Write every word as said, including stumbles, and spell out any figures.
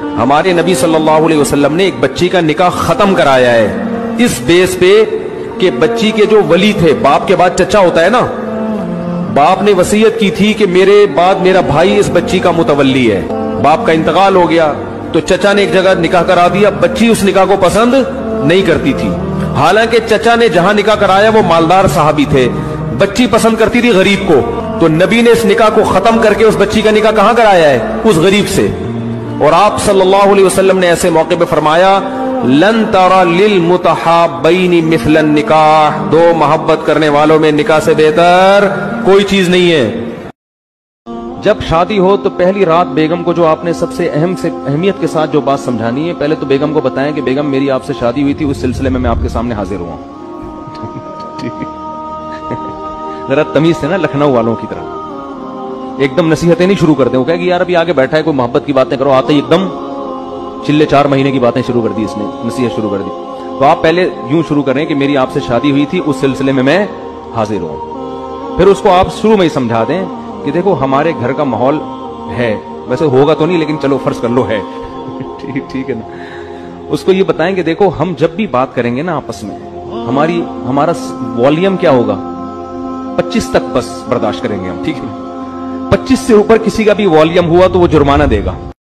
ہمارے نبی صلی اللہ علیہ وسلم نے ایک بچی کا نکاح ختم کرایا ہے اس بیس پہ کہ بچی کے جو ولی تھے، باپ کے بعد چچا ہوتا ہے نا، باپ نے وصیت کی تھی کہ میرے بعد میرا بھائی اس بچی کا متولی ہے، باپ کا انتقال ہو گیا تو چچا نے ایک جگہ نکاح کرا دیا، بچی اس نکاح کو پسند نہیں کرتی تھی، حالانکہ چچا نے جہاں نکاح کرایا وہ مالدار صحابی تھے، بچی پسند کرتی تھی غریب کو، تو نبی نے اس نکاح کو ختم کر کے اس بچی کا نکاح کہاں کرایا ہے؟ اس غریب سے۔ اور آپ صلی اللہ علیہ وسلم نے ایسے موقع پہ فرمایا لن ترى للمتحابین مثل النکاح، دو محبت کرنے والوں میں نکاح سے بہتر کوئی چیز نہیں ہے۔ جب شادی ہو تو پہلی رات بیگم کو جو آپ نے سب سے اہم سے اہمیت کے ساتھ جو بات سمجھانی ہے، پہلے تو بیگم کو بتائیں کہ بیگم میری آپ سے شادی ہوئی تھی، اس سلسلے میں میں آپ کے سامنے حاضر ہوا ذرا تمیز سے نا، لکھنؤ والوں کی طرح ایک دم نصیحتیں نہیں شروع کرتے، وہ کہے کہ یار ابھی آگے بیٹھا ہے کوئی محبت کی باتیں کرو، آتے ہی ایک دم چلے چار مہینے کی باتیں شروع کر دی، اس نے نصیحت شروع کر دی۔ تو آپ پہلے یوں شروع کریں کہ میری آپ سے شادی ہوئی تھی، اس سلسلے میں میں حاضر ہوں، پھر اس کو آپ شروع میں ہی سمجھا دیں کہ دیکھو ہمارے گھر کا ماحول ہے، ویسے ہوگا تو نہیں لیکن چلو فرض کر لو ہے ٹھیک ہے نا۔ اس کو یہ بتائیں کہ دیکھو ہم جب بھی بات کریں گے نا آپس میں، ہماری ہمارا والیم کیا ہوگا؟ پچیس تک بس برداشت کریں گے ہم، ٹھیک ہے؟ پچیس سے اوپر کسی کا بھی والیم ہوا تو وہ جرمانہ دے گا۔